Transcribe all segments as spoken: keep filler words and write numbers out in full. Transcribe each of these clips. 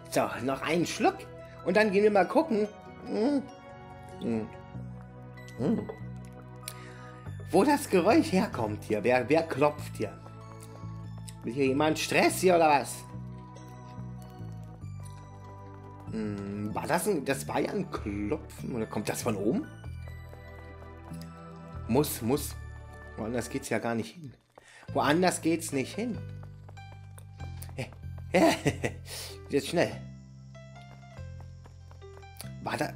So, noch einen Schluck. Und dann gehen wir mal gucken, hm, hm, hm, wo das Geräusch herkommt hier. Wer, wer klopft hier? Will hier jemand Stress hier oder was? Hm, war das ein... Das war ja ein Klopfen. Oder kommt das von oben? Muss, muss. Woanders geht's ja gar nicht hin. Woanders geht's nicht hin. Jetzt schnell. War da...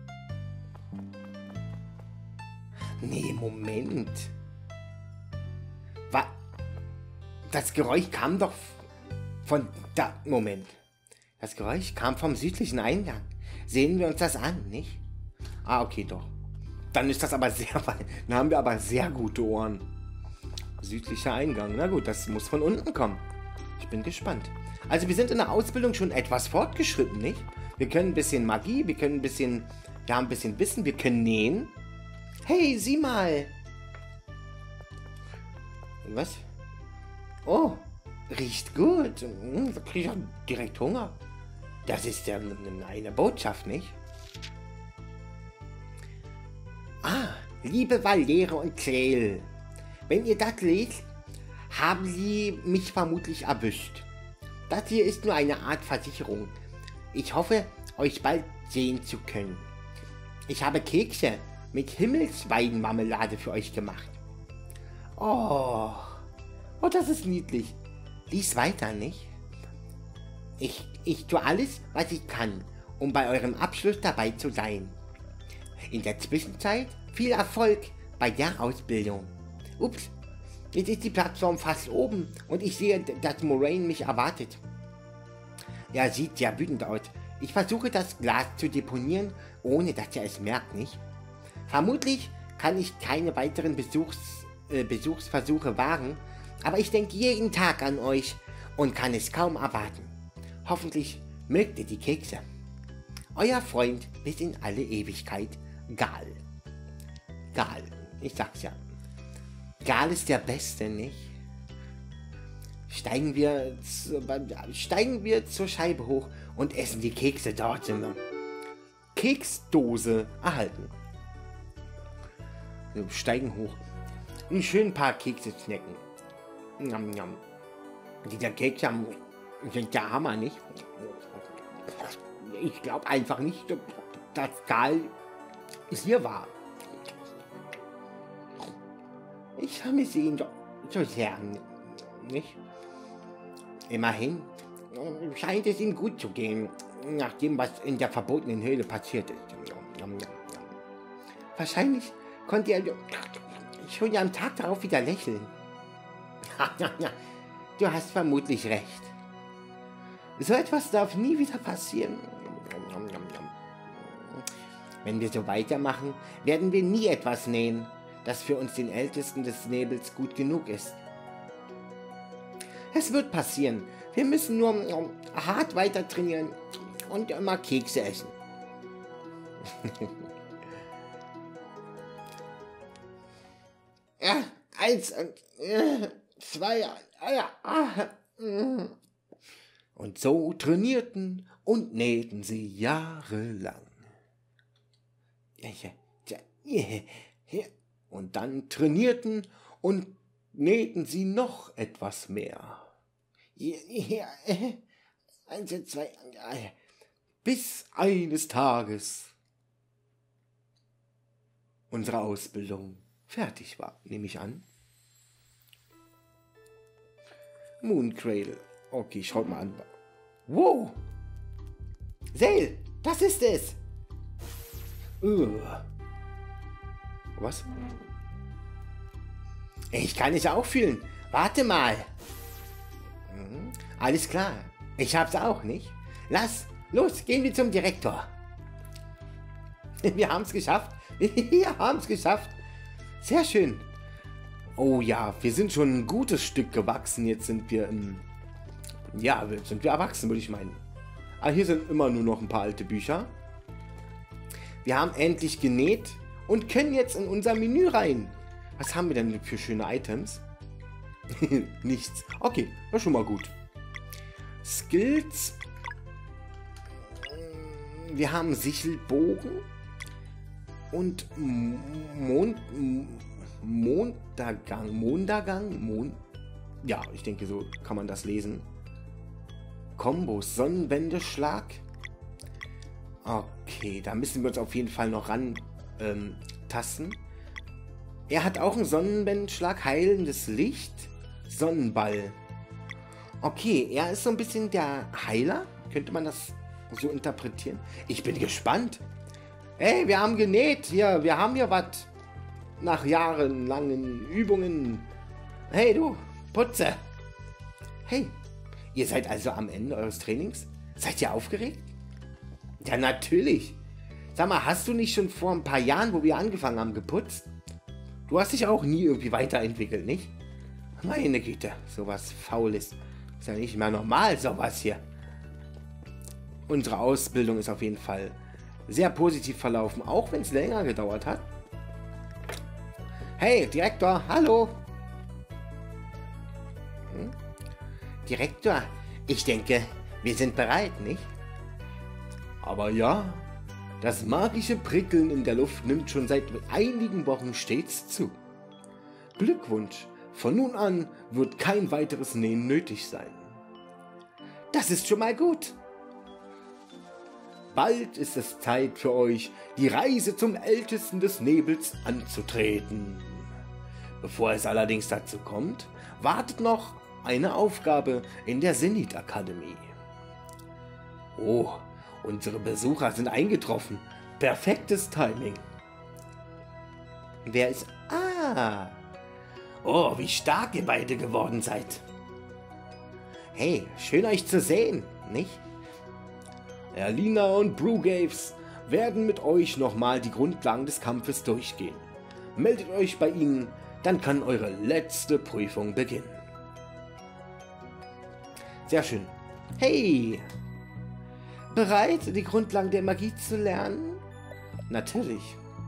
Nee, Moment. War... Das Geräusch kam doch von da... Moment. Das Geräusch kam vom südlichen Eingang. Sehen wir uns das an, nicht? Ah, okay, doch. Dann ist das aber sehr weit. Dann haben wir aber sehr gute Ohren. Südlicher Eingang. Na gut, das muss von unten kommen. Ich bin gespannt. Also wir sind in der Ausbildung schon etwas fortgeschritten, nicht? Wir können ein bisschen Magie, wir können ein bisschen... Wir haben ein bisschen Wissen, wir können nähen. Hey, sieh mal. Was? Oh, riecht gut. Hm, da kriege ich auch direkt Hunger. Das ist ja eine Botschaft, nicht? Ah, liebe Valere und Kreel. Wenn ihr das lest, haben sie mich vermutlich erwischt. Das hier ist nur eine Art Versicherung. Ich hoffe, euch bald sehen zu können. Ich habe Kekse mit Himmelsweidenmarmelade für euch gemacht. Oh, oh, das ist niedlich. Lies weiter, nicht? Ich, ich tue alles, was ich kann, um bei eurem Abschluss dabei zu sein. In der Zwischenzeit viel Erfolg bei der Ausbildung. Ups, jetzt ist die Plattform fast oben und ich sehe, dass Moraine mich erwartet. Er sieht sehr wütend aus. Ich versuche das Glas zu deponieren, ohne dass er es merkt, nicht? Vermutlich kann ich keine weiteren Besuchs, äh, Besuchsversuche wagen, aber ich denke jeden Tag an euch und kann es kaum erwarten. Hoffentlich mögt ihr die Kekse. Euer Freund bis in alle Ewigkeit, Gal. Gal, ich sag's ja. Gal ist der Beste, nicht? Steigen wir, zu, steigen wir zur Scheibe hoch und essen die Kekse. Dort sind wir. Keksdose erhalten. Wir steigen hoch. Ein schön paar Kekse snacken. Njam, njam. Diese Kekse sind der Hammer, nicht? Ich glaube einfach nicht, dass Gal hier war. Ich vermisse ihn doch so sehr, nicht? Immerhin scheint es ihm gut zu gehen, nach dem, was in der verbotenen Höhle passiert ist. Wahrscheinlich konnte er schon am Tag darauf wieder lächeln. Du hast vermutlich recht. So etwas darf nie wieder passieren. Wenn wir so weitermachen, werden wir nie etwas nähen, das für uns den Ältesten des Nebels gut genug ist. Es wird passieren. Wir müssen nur hart weiter trainieren und immer Kekse essen. Ja, eins und äh, zwei. Ja, ah, und so trainierten und nähten sie jahrelang. Und dann trainierten und nähten sie noch etwas mehr. Eins, zwei, bis eines Tages unsere Ausbildung fertig war, nehme ich an. Mooncradle. Okay, schaut mal an. Wow! Sale, das ist es! Uh. Was? Ich kann es auch fühlen. Warte mal. Hm, alles klar. Ich hab's auch, nicht? Lass, los, gehen wir zum Direktor. Wir haben's geschafft. Wir haben's geschafft. Sehr schön. Oh ja, wir sind schon ein gutes Stück gewachsen. Jetzt sind wir im... Ja, jetzt sind wir erwachsen, würde ich meinen. Aber hier sind immer nur noch ein paar alte Bücher. Wir haben endlich genäht und können jetzt in unser Menü rein. Was haben wir denn für schöne Items? Nichts. Okay, war schon mal gut. Skills. wir haben Sichelbogen und Mond, Mondagang, Mondagang, Mond, ja, ich denke, so kann man das lesen. Kombos, Sonnenwendeschlag. Okay, da müssen wir uns auf jeden Fall noch ran ähm, tasten. Er hat auch einen Sonnenwendeschlag, heilendes Licht, Sonnenball. Okay, er ist so ein bisschen der Heiler. Könnte man das so interpretieren? Ich bin gespannt. Hey, wir haben genäht hier. Wir haben hier was. Nach jahrelangen Übungen. Hey, du, Putze. Hey, ihr seid also am Ende eures Trainings? Seid ihr aufgeregt? Ja, natürlich. Sag mal, hast du nicht schon vor ein paar Jahren, wo wir angefangen haben, geputzt? Du hast dich auch nie irgendwie weiterentwickelt, nicht? Meine Güte, sowas Faules. Ist ja nicht mehr normal, sowas hier. Unsere Ausbildung ist auf jeden Fall sehr positiv verlaufen, auch wenn es länger gedauert hat. Hey, Direktor, hallo. Hm? Direktor, ich denke, wir sind bereit, nicht? Aber ja, das magische Prickeln in der Luft nimmt schon seit einigen Wochen stets zu. Glückwunsch, von nun an wird kein weiteres Nähen nötig sein. Das ist schon mal gut. Bald ist es Zeit für euch, die Reise zum Ältesten des Nebels anzutreten. Bevor es allerdings dazu kommt, wartet noch eine Aufgabe in der Zenith-Akademie. Oh, unsere Besucher sind eingetroffen. Perfektes Timing. Wer ist... Ah! Oh, wie stark ihr beide geworden seid. Hey, schön euch zu sehen, nicht? Erlina und Brugaves werden mit euch nochmal die Grundlagen des Kampfes durchgehen. Meldet euch bei ihnen, dann kann eure letzte Prüfung beginnen. Sehr schön. Hey! Bereit, die Grundlagen der Magie zu lernen? Natürlich.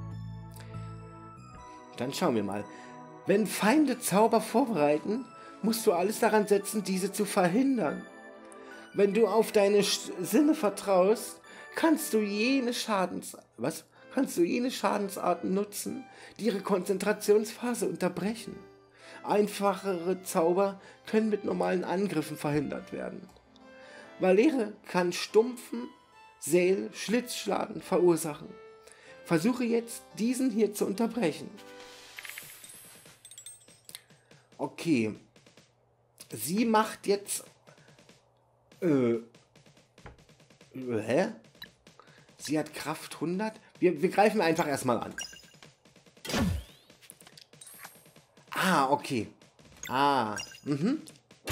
Dann schauen wir mal. Wenn Feinde Zauber vorbereiten, musst du alles daran setzen, diese zu verhindern. Wenn du auf deine Sinne vertraust, kannst du jene Schadens... Was? Kannst du jene Schadensarten nutzen, die ihre Konzentrationsphase unterbrechen. Einfachere Zauber können mit normalen Angriffen verhindert werden. Valere kann stumpfen Seel Schlitzschaden verursachen. Versuche jetzt, diesen hier zu unterbrechen. Okay. Sie macht jetzt... Äh... Hä? Sie hat Kraft hundert. Wir, wir greifen einfach erstmal an. Ah, okay. Ah, mhm.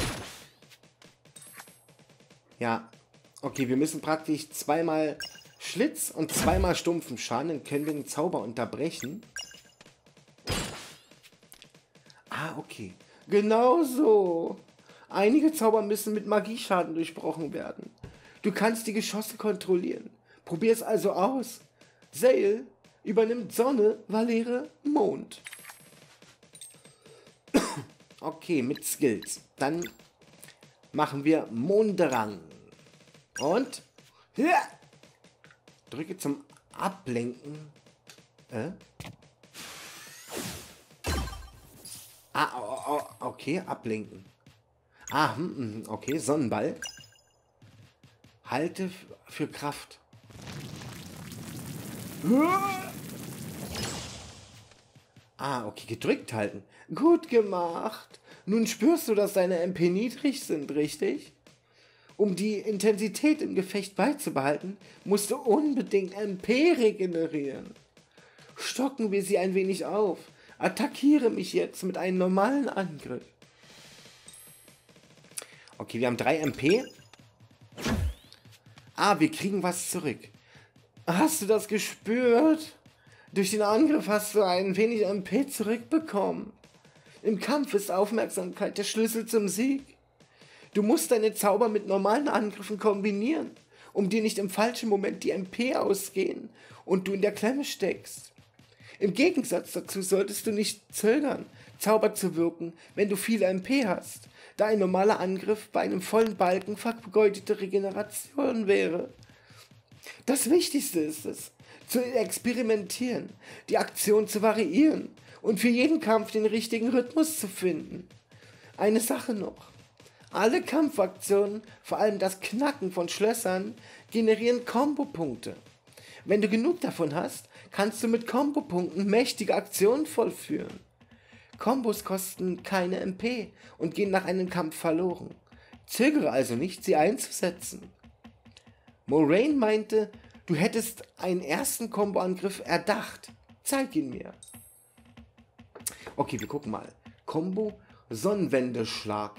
Ja. Okay, wir müssen praktisch zweimal Schlitz und zweimal stumpfen Schaden. Dann können wir den Zauber unterbrechen. Ah, okay. Genau so. Einige Zauber müssen mit Magieschaden durchbrochen werden. Du kannst die Geschosse kontrollieren. Probier es also aus. Sail übernimmt Sonne, Valere, Mond. Okay, mit Skills. Dann machen wir Mondrang. Und? Ja. Drücke zum Ablenken. Äh? Ah, oh, oh, okay, ablenken. Ah, hm, okay, Sonnenball. Halte für Kraft. Ah, okay, gedrückt halten. Gut gemacht. Nun spürst du, dass deine M P niedrig sind, richtig? Um die Intensität im Gefecht beizubehalten, musst du unbedingt M P regenerieren. Stocken wir sie ein wenig auf. Attackiere mich jetzt mit einem normalen Angriff. Okay, wir haben drei M P. Ah, wir kriegen was zurück. Hast du das gespürt? Durch den Angriff hast du ein wenig M P zurückbekommen. Im Kampf ist Aufmerksamkeit der Schlüssel zum Sieg. Du musst deine Zauber mit normalen Angriffen kombinieren, um dir nicht im falschen Moment die M P ausgehen und du in der Klemme steckst. Im Gegensatz dazu solltest du nicht zögern, Zauber zu wirken, wenn du viele M P hast, da ein normaler Angriff bei einem vollen Balken vergeudete Regeneration wäre. Das Wichtigste ist es, zu experimentieren, die Aktion zu variieren und für jeden Kampf den richtigen Rhythmus zu finden. Eine Sache noch. Alle Kampfaktionen, vor allem das Knacken von Schlössern, generieren Kombopunkte. Wenn du genug davon hast, kannst du mit Kombopunkten mächtige Aktionen vollführen. Kombos kosten keine M P und gehen nach einem Kampf verloren. Zögere also nicht, sie einzusetzen. Moraine meinte, du hättest einen ersten Komboangriff erdacht. Zeig ihn mir. Okay, wir gucken mal. Kombo Sonnenwendeschlag.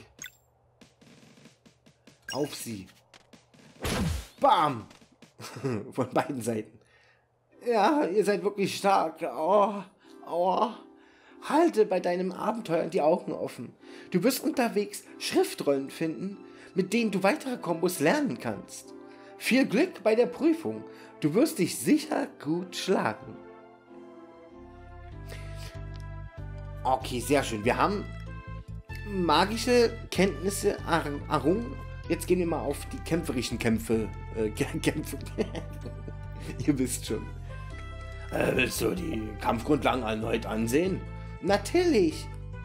Auf sie. Bam! Von beiden Seiten. Ja, ihr seid wirklich stark. Oh, oh. Halte bei deinem Abenteuer die Augen offen. Du wirst unterwegs Schriftrollen finden, mit denen du weitere Kombos lernen kannst. Viel Glück bei der Prüfung. Du wirst dich sicher gut schlagen. Okay, sehr schön. Wir haben magische Kenntnisse errungen. Jetzt gehen wir mal auf die kämpferischen Kämpfe. Äh, Kämpfe. Ihr wisst schon. Äh, willst du die Kampfgrundlagen erneut ansehen? Natürlich.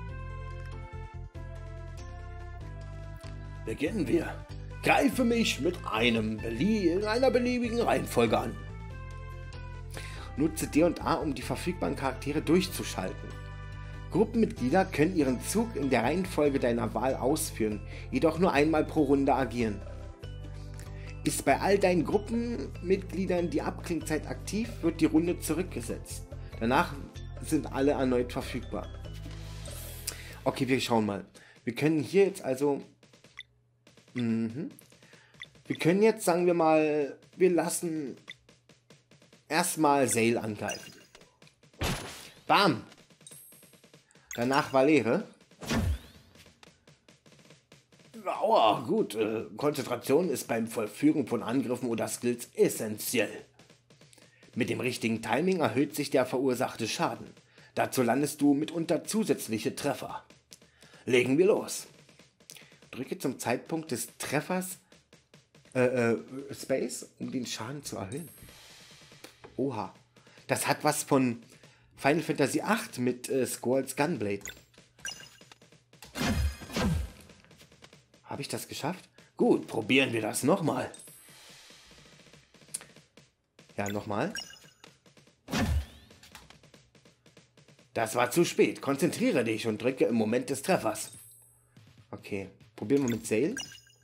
Beginnen wir. Greife mich mit einem belie in einer beliebigen Reihenfolge an. Nutze D und A, um die verfügbaren Charaktere durchzuschalten. Gruppenmitglieder können ihren Zug in der Reihenfolge deiner Wahl ausführen, jedoch nur einmal pro Runde agieren. Ist bei all deinen Gruppenmitgliedern die Abklingzeit aktiv, wird die Runde zurückgesetzt. Danach sind alle erneut verfügbar. Okay, wir schauen mal. Wir können hier jetzt also... Mhm. Wir können jetzt, sagen wir mal, wir lassen erstmal Zale angreifen. Bam! Danach Valere. Aua, gut. Äh, Konzentration ist beim Vollführen von Angriffen oder Skills essentiell. Mit dem richtigen Timing erhöht sich der verursachte Schaden. Dazu landest du mitunter zusätzliche Treffer. Legen wir los. Drücke zum Zeitpunkt des Treffers äh, äh, Space, um den Schaden zu erhöhen. Oha. Das hat was von Final Fantasy acht mit äh, Squall's Gunblade. Habe ich das geschafft? Gut, probieren wir das nochmal. Ja, nochmal. Das war zu spät. Konzentriere dich und drücke im Moment des Treffers. Okay, probieren wir mit Zale.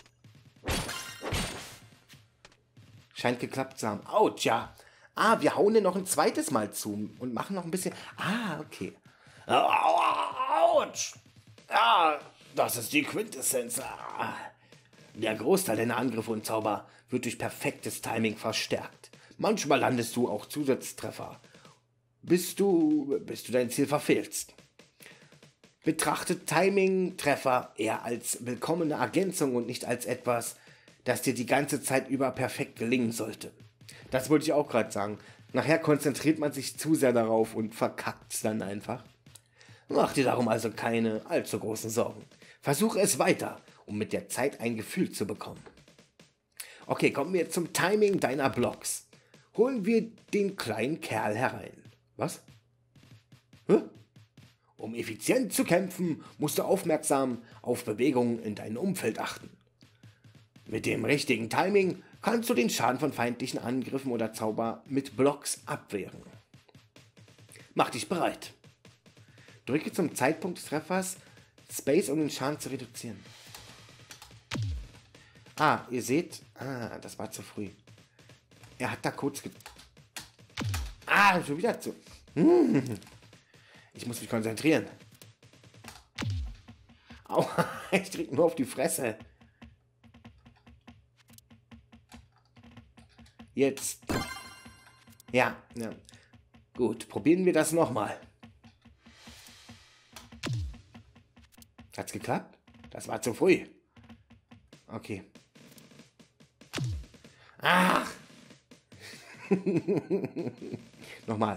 Scheint geklappt zu haben. Autsch, ja. Ah, wir hauen den noch ein zweites Mal zu und machen noch ein bisschen... Ah, okay. Autsch. Ja, das ist die Quintessenz. Ah. Der Großteil deiner Angriffe und Zauber wird durch perfektes Timing verstärkt. Manchmal landest du auch Zusatztreffer, bis du, bis du dein Ziel verfehlst. Betrachtet Timing-Treffer eher als willkommene Ergänzung und nicht als etwas, das dir die ganze Zeit über perfekt gelingen sollte. Das wollte ich auch gerade sagen. Nachher konzentriert man sich zu sehr darauf und verkackt es dann einfach. Mach dir darum also keine allzu großen Sorgen. Versuche es weiter, um mit der Zeit ein Gefühl zu bekommen. Okay, kommen wir zum Timing deiner Blocks. Holen wir den kleinen Kerl herein. Was? Hä? Um effizient zu kämpfen, musst du aufmerksam auf Bewegungen in deinem Umfeld achten. Mit dem richtigen Timing kannst du den Schaden von feindlichen Angriffen oder Zauber mit Blocks abwehren. Mach dich bereit. Drücke zum Zeitpunkt des Treffers Space, um den Schaden zu reduzieren. Ah, ihr seht, ah, das war zu früh. Er hat da kurz ge... Ah, schon wieder zu... Hm. Ich muss mich konzentrieren. Au, ich drücke nur auf die Fresse. Jetzt. Ja, ja. Gut, probieren wir das nochmal. Hat's geklappt? Das war zu früh. Okay. Ach! Nochmal.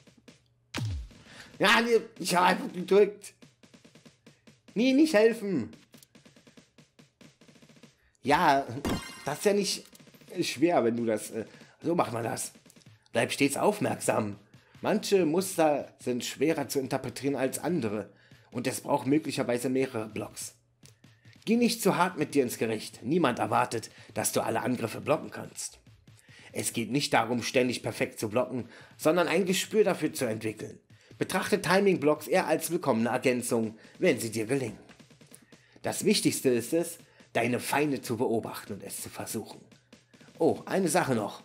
Ja, ich habe einfach gedrückt. Nee, nicht helfen. Ja, das ist ja nicht schwer, wenn du das... Äh, So macht man das. Bleib stets aufmerksam. Manche Muster sind schwerer zu interpretieren als andere und es braucht möglicherweise mehrere Blocks. Geh nicht zu hart mit dir ins Gericht. Niemand erwartet, dass du alle Angriffe blocken kannst. Es geht nicht darum, ständig perfekt zu blocken, sondern ein Gespür dafür zu entwickeln. Betrachte Timing-Blocks eher als willkommene Ergänzung, wenn sie dir gelingen. Das Wichtigste ist es, deine Feinde zu beobachten und es zu versuchen. Oh, eine Sache noch.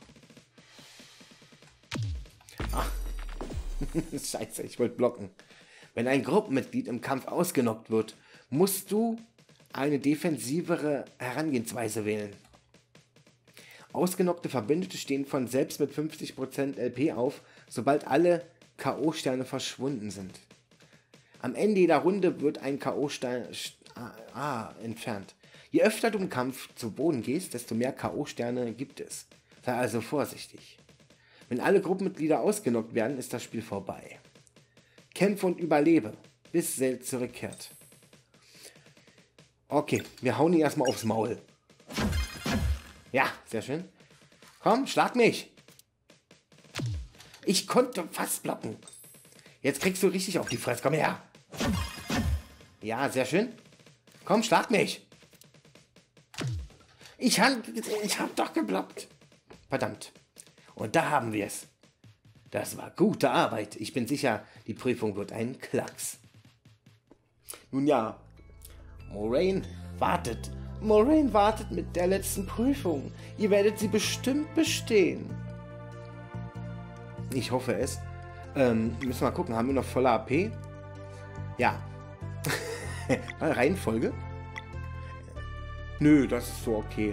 Ach. Scheiße, ich wollte blocken. Wenn ein Gruppenmitglied im Kampf ausgenockt wird, musst du eine defensivere Herangehensweise wählen. Ausgenockte Verbündete stehen von selbst mit fünfzig Prozent L P auf, sobald alle K O-Sterne verschwunden sind. Am Ende jeder Runde wird ein K O-Stein ah, entfernt. Je öfter du im Kampf zu Boden gehst, desto mehr K O-Sterne gibt es. Sei also vorsichtig. Wenn alle Gruppenmitglieder ausgenockt werden, ist das Spiel vorbei. Kämpfe und überlebe, bis Cell zurückkehrt. Okay, wir hauen ihn erstmal aufs Maul. Ja, sehr schön. Komm, schlag mich. Ich konnte fast blocken. Jetzt kriegst du richtig auf die Fresse. Komm her. Ja, sehr schön. Komm, schlag mich. Ich, ich hab doch geblockt. Verdammt. Und da haben wir es. Das war gute Arbeit. Ich bin sicher, die Prüfung wird ein Klacks. Nun ja, Moraine wartet. Moraine wartet mit der letzten Prüfung. Ihr werdet sie bestimmt bestehen. Ich hoffe es. Ähm, müssen wir mal gucken, haben wir noch volle A P? Ja. Reihenfolge? Nö, das ist so okay.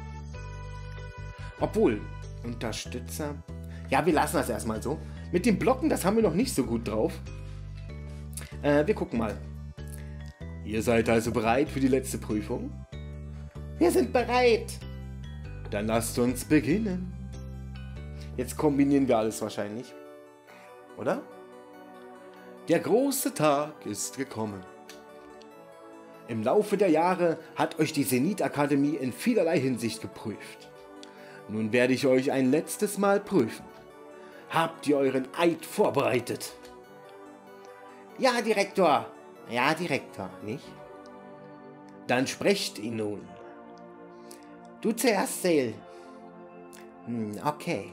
Obwohl, Unterstützer... Ja, wir lassen das erstmal so. Mit dem Blocken, das haben wir noch nicht so gut drauf. Äh, wir gucken mal. Ihr seid also bereit für die letzte Prüfung? Wir sind bereit. Dann lasst uns beginnen. Jetzt kombinieren wir alles wahrscheinlich. Oder? Der große Tag ist gekommen. Im Laufe der Jahre hat euch die Zenith-Akademie in vielerlei Hinsicht geprüft. Nun werde ich euch ein letztes Mal prüfen. Habt ihr euren Eid vorbereitet? Ja, Direktor. Ja, Direktor, nicht? Dann sprecht ihn nun. Du zuerst, Cell. Hm, okay.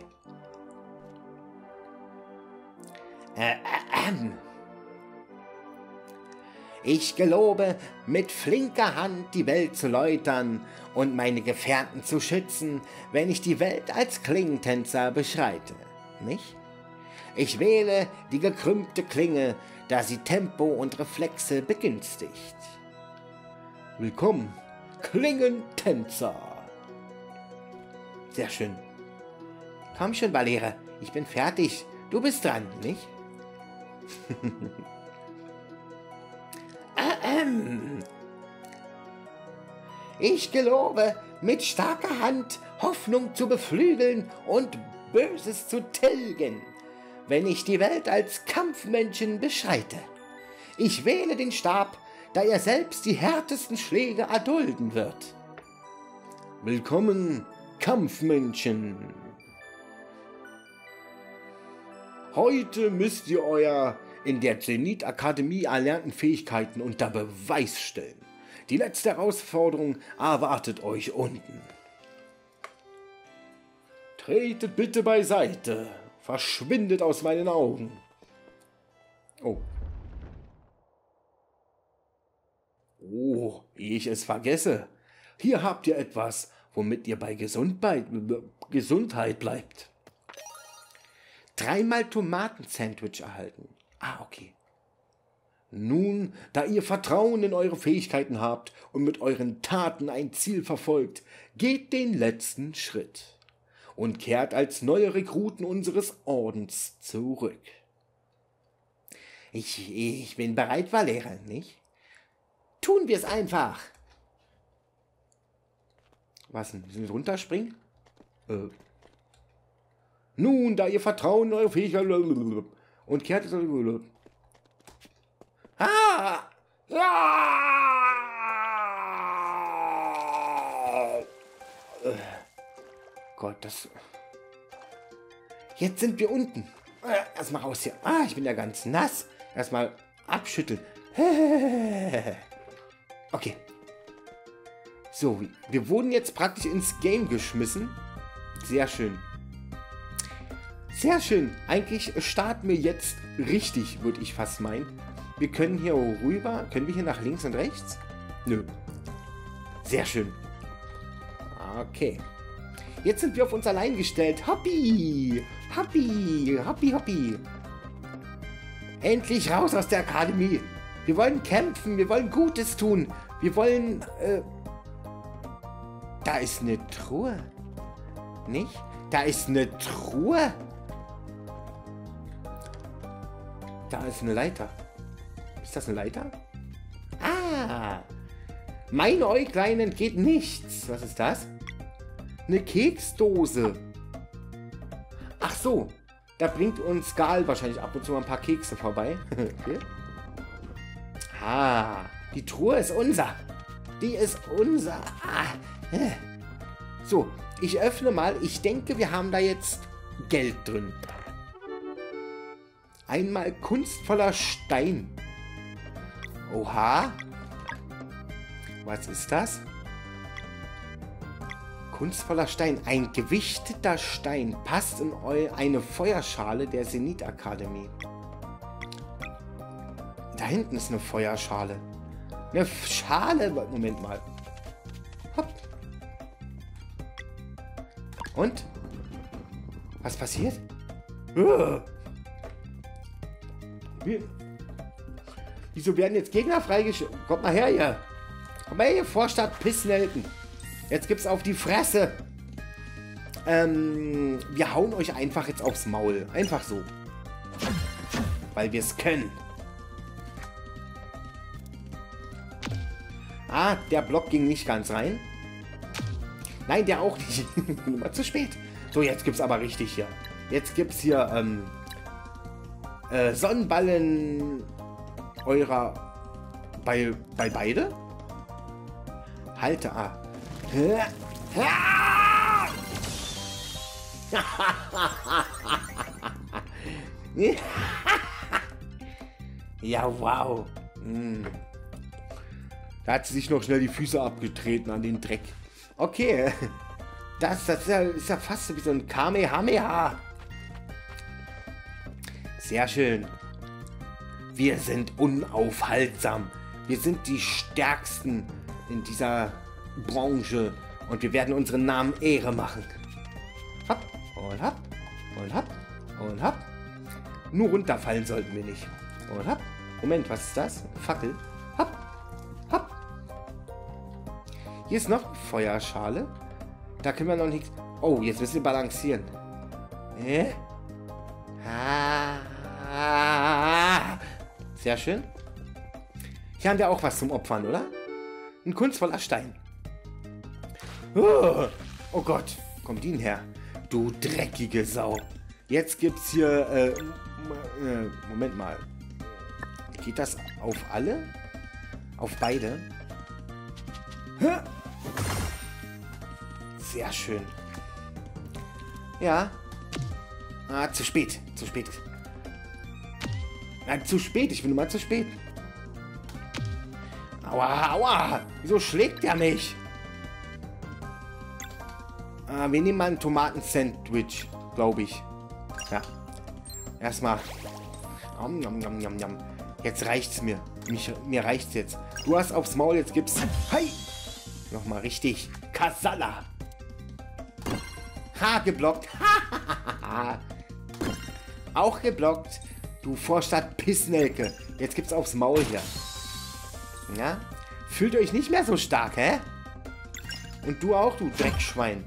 Äh, äh, ähm. Ich gelobe, mit flinker Hand die Welt zu läutern und meine Gefährten zu schützen, wenn ich die Welt als Klingentänzer beschreite, nicht? Ich wähle die gekrümmte Klinge, da sie Tempo und Reflexe begünstigt. Willkommen, Klingentänzer! Sehr schön. Komm schon, Balere, ich bin fertig. Du bist dran, nicht? Ich gelobe, mit starker Hand Hoffnung zu beflügeln und Böses zu tilgen, wenn ich die Welt als Kampfmenschen beschreite. Ich wähle den Stab, da er selbst die härtesten Schläge erdulden wird. Willkommen, Kampfmenschen! Heute müsst ihr euer in der Zenith-Akademie erlernten Fähigkeiten unter Beweis stellen. Die letzte Herausforderung erwartet euch unten. Tretet bitte beiseite. Verschwindet aus meinen Augen. Oh. Oh, ehe ich es vergesse. Hier habt ihr etwas, womit ihr bei Gesundheit, Gesundheit bleibt. Dreimal Tomaten-Sandwich erhalten. Ah, okay. Nun, da ihr Vertrauen in eure Fähigkeiten habt und mit euren Taten ein Ziel verfolgt, geht den letzten Schritt und kehrt als neue Rekruten unseres Ordens zurück. Ich, ich bin bereit, Valera, nicht? Tun wir es einfach. Was denn? Müssen wir runterspringen? Äh. Nun, da ihr Vertrauen in eure Fähigkeiten und kehrt es... Ah! Ja! Gott, das... Jetzt sind wir unten. Äh, erstmal raus hier. Ah, ich bin ja ganz nass. Erstmal abschütteln. Okay. So, wir wurden jetzt praktisch ins Game geschmissen. Sehr schön. Sehr schön. Eigentlich starten wir jetzt richtig, würde ich fast meinen. Wir können hier rüber. Können wir hier nach links und rechts? Nö. Sehr schön. Okay. Jetzt sind wir auf uns allein gestellt. Hoppi! Hoppi! Hoppi, hoppi! Endlich raus aus der Akademie! Wir wollen kämpfen, wir wollen Gutes tun. Wir wollen... Äh da ist eine Truhe. Nicht? Da ist eine Truhe. Da ist eine Leiter. Ist das eine Leiter? Ah! Mein Äuglein entgeht nichts. Was ist das? Eine Keksdose. Ach so. Da bringt uns Gal wahrscheinlich ab und zu mal ein paar Kekse vorbei. Okay. Ah, die Truhe ist unser. Die ist unser. Ah. So, ich öffne mal. Ich denke, wir haben da jetzt Geld drin. Einmal kunstvoller Stein. Oha. Was ist das? Kunstvoller Stein. Ein gewichteter Stein passt in eine Feuerschale der Zenith Akademie. Da hinten ist eine Feuerschale. Eine Schale. Moment mal. Hopp. Und? Was passiert? Uh. Wie? Wieso werden jetzt Gegner freigeschaltet? Kommt mal her hier. Komm mal hier, Vorstadt Pissnelken. Jetzt gibt's auf die Fresse. Ähm, wir hauen euch einfach jetzt aufs Maul. Einfach so. Weil wir es können. Ah, der Block ging nicht ganz rein. Nein, der auch nicht. Nur zu spät. So, jetzt gibt's aber richtig hier. Jetzt gibt's hier, ähm, äh, Sonnenballen eurer bei, bei beide? Halte A. Ja, wow. Hm. Da hat sie sich noch schnell die Füße abgetreten an den Dreck. Okay. Das, das ist, ja, ist ja fast wie so ein Kamehameha. Sehr schön. Wir sind unaufhaltsam. Wir sind die Stärksten in dieser Branche. Und wir werden unseren Namen Ehre machen. Hopp und hopp und hopp und hopp. Nur runterfallen sollten wir nicht. Und hopp. Moment, was ist das? Fackel. Hopp. Hopp. Hier ist noch eine Feuerschale. Da können wir noch nichts... Oh, jetzt müssen wir balancieren. Hä? Ah. Sehr schön. Hier haben wir auch was zum Opfern, oder? Ein kunstvoller Stein. Oh, oh Gott. Kommt die denn her? Du dreckige Sau. Jetzt gibt's hier... Äh, äh, Moment mal. Geht das auf alle? Auf beide? Sehr schön. Ja. Ah, zu spät. Zu spät. Nein, zu spät. Ich bin immer zu spät. Aua, aua. Wieso schlägt der mich? Ah, wir nehmen mal ein Tomaten-Sandwich, glaube ich. Ja. Erstmal. Nom, nom, nom, nom, nom. Jetzt reicht's mir. Mich, mir reicht's jetzt. Du hast aufs Maul, jetzt gibt's... Hi! Nochmal richtig. Kasala! Ha, geblockt. Auch geblockt. Du Vorstadt Pissnelke. Jetzt gibt's aufs Maul hier. Ja? Fühlt euch nicht mehr so stark, hä? Und du auch, du Dreckschwein.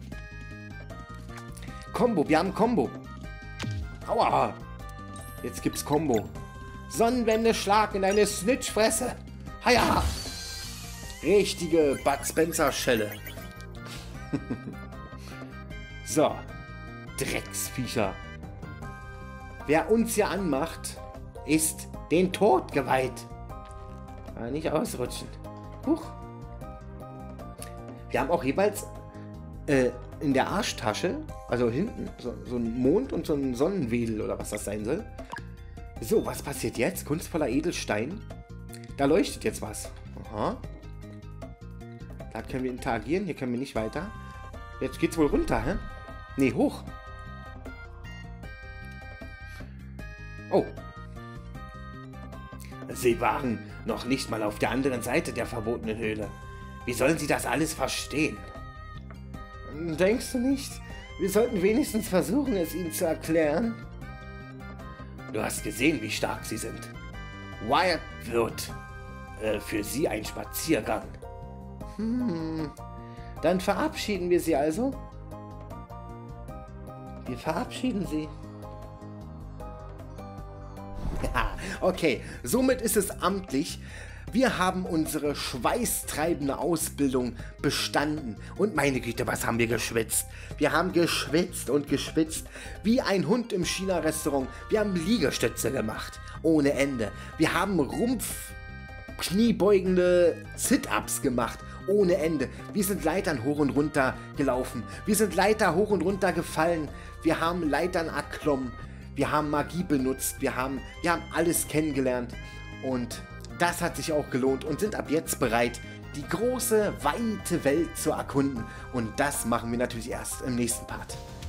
Combo, wir haben Combo. Aua. Jetzt gibt's Combo. Sonnenwende, Schlag in deine Snitchfresse. Haja. Richtige Bud Spencer-Schelle. So. Drecksviecher. Wer uns hier anmacht, ist den Tod geweiht. Aber nicht ausrutschen. Huch. Wir haben auch jeweils... Äh, in der Arschtasche, also hinten, so, so ein Mond und so ein Sonnenwedel oder was das sein soll. So, was passiert jetzt? Kunstvoller Edelstein. Da leuchtet jetzt was. Aha. Da können wir interagieren, hier können wir nicht weiter. Jetzt geht's wohl runter, hä? Nee, hoch. Oh. Sie waren noch nicht mal auf der anderen Seite der verbotenen Höhle. Wie sollen Sie das alles verstehen? Denkst du nicht? Wir sollten wenigstens versuchen, es ihnen zu erklären. Du hast gesehen, wie stark sie sind. Wyatt wird äh, für sie ein Spaziergang. Hm, dann verabschieden wir sie also. Wir verabschieden sie. Ja, okay, somit ist es amtlich. Wir haben unsere schweißtreibende Ausbildung bestanden. Und meine Güte, was haben wir geschwitzt? Wir haben geschwitzt und geschwitzt wie ein Hund im China-Restaurant. Wir haben Liegestütze gemacht, ohne Ende. Wir haben Rumpf, kniebeugende Sit-Ups gemacht, ohne Ende. Wir sind Leitern hoch und runter gelaufen. Wir sind Leiter hoch und runter gefallen. Wir haben Leitern erklommen. Wir haben Magie benutzt. Wir haben, wir haben alles kennengelernt. Und das hat sich auch gelohnt und sind ab jetzt bereit, die große, weite Welt zu erkunden. Und das machen wir natürlich erst im nächsten Part.